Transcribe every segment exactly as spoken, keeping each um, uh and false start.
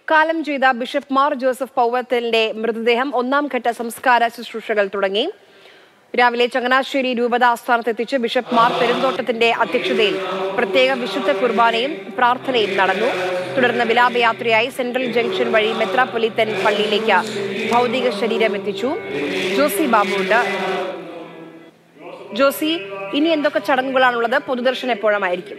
കാലം ചെയ്ത bishop Mar Joseph പൗവത്തലിന്റെ മൃതദേഹം ഒന്നാം ഘട്ട സംസ്കാര ശുശ്രൂഷകൾ തുടങ്ങി. രാവിലെ ചങ്ങനാശ്ശേരി രൂപത ആസ്ഥാനത്തെത്തിച്ച് ബിഷപ്പ് മാർ പെരുന്തോട്ടത്തിന്റെ അധ്യക്ഷതയിൽ പ്രത്യേക വിശുദ്ധ കുർബാനയും പ്രാർത്ഥനയും നടന്നു. തുടർന്ന് വിലാപയാത്രയായി സെൻട്രൽ ജംഗ്ഷൻ വഴി മെത്രാപ്പൊലീത്തൻ പള്ളിയിലേക്ക് ഭൗതിക ശരീരം എത്തിച്ചു. ജോസി ബാബുണ്ട്. ജോസി, ഇനി എന്തൊക്കെ ചടങ്ങുകളാണുള്ളത്? പൊതുദർശനം എപ്പോഴായിരിക്കും?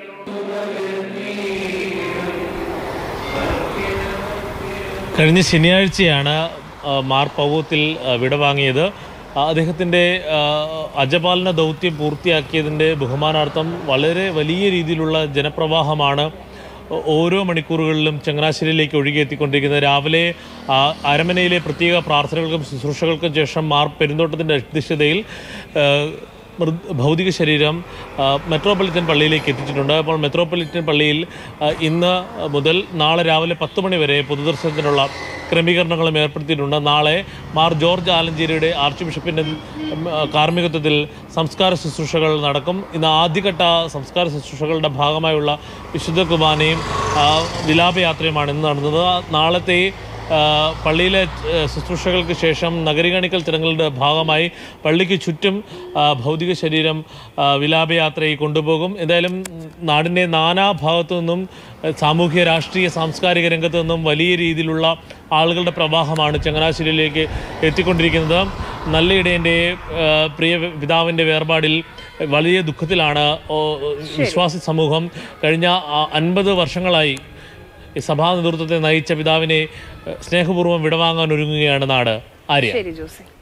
കഴിഞ്ഞ ശനിയാഴ്ചയാണ് മാർ പൗവത്തിൽ വിടവാങ്ങിയത്. അദ്ദേഹത്തിൻ്റെ അജപാലന ദൗത്യം പൂർത്തിയാക്കിയതിൻ്റെ ബഹുമാനാർത്ഥം വളരെ വലിയ രീതിയിലുള്ള ജനപ്രവാഹമാണ് ഓരോ മണിക്കൂറുകളിലും ചങ്ങനാശ്ശേരിയിലേക്ക് ഒഴുകിയെത്തിക്കൊണ്ടിരിക്കുന്നത്. രാവിലെ അരമനയിലെ പ്രത്യേക പ്രാർത്ഥനകൾക്കും ശുശ്രൂഷകൾക്കും ശേഷം മാർ പെരുന്തോട്ടത്തിൻ്റെ അധ്യക്ഷതയിൽ ഭൗതിക ശരീരം മെത്രോപൊളിറ്റൻ പള്ളിയിലേക്ക് എത്തിച്ചിട്ടുണ്ട്. അപ്പോൾ മെത്രോപൊളിറ്റൻ പള്ളിയിൽ ഇന്ന് മുതൽ നാളെ രാവിലെ പത്ത് മണി വരെ പൊതുദർശനത്തിനുള്ള ക്രമീകരണങ്ങളും ഏർപ്പെടുത്തിയിട്ടുണ്ട്. നാളെ മാർ ജോർജ് ആലഞ്ചേരിയുടെ ആർച്ച് ബിഷപ്പിൻ്റെ കാർമ്മികത്വത്തിൽ സംസ്കാര ശുശ്രൂഷകൾ നടക്കും. ഇന്ന് ആദ്യഘട്ട സംസ്കാര ശുശ്രൂഷകളുടെ ഭാഗമായുള്ള വിശുദ്ധ കുർബാനയും വിലാപയാത്രയുമാണ് ഇന്ന് നടന്നത്. നാളത്തെ പള്ളിയിലെ ശുശ്രൂഷകൾക്ക് ശേഷം നഗരികാണിക്കൽ ചടങ്ങുകളുടെ ഭാഗമായി പള്ളിക്ക് ചുറ്റും ഭൗതിക ശരീരം വിലാപയാത്രയിൽ കൊണ്ടുപോകും. എന്തായാലും നാടിൻ്റെ നാനാഭാഗത്തു നിന്നും സാമൂഹ്യ രാഷ്ട്രീയ സാംസ്കാരിക രംഗത്തു നിന്നും വലിയ രീതിയിലുള്ള ആളുകളുടെ പ്രവാഹമാണ് ചങ്ങനാശ്ശേരിയിലേക്ക് എത്തിക്കൊണ്ടിരിക്കുന്നത്. നല്ലയിടേൻ്റെ പ്രിയ പിതാവിൻ്റെ വേർപാടിൽ വലിയ ദുഃഖത്തിലാണ് വിശ്വാസി സമൂഹം. കഴിഞ്ഞ അൻപത് വർഷങ്ങളായി ഈ സഭാ നേതൃത്വത്തെ നയിച്ച പിതാവിനെ സ്നേഹപൂർവ്വം വിടവാങ്ങാൻ ഒരുങ്ങുകയാണ് നാട്. ആര്യ.